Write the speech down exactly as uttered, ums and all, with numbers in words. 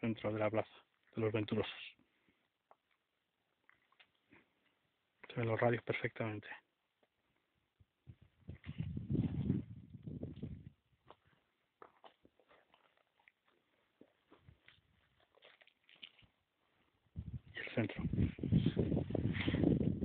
centro de la plaza, de los Venturosos. Se ven los radios perfectamente. Y el centro.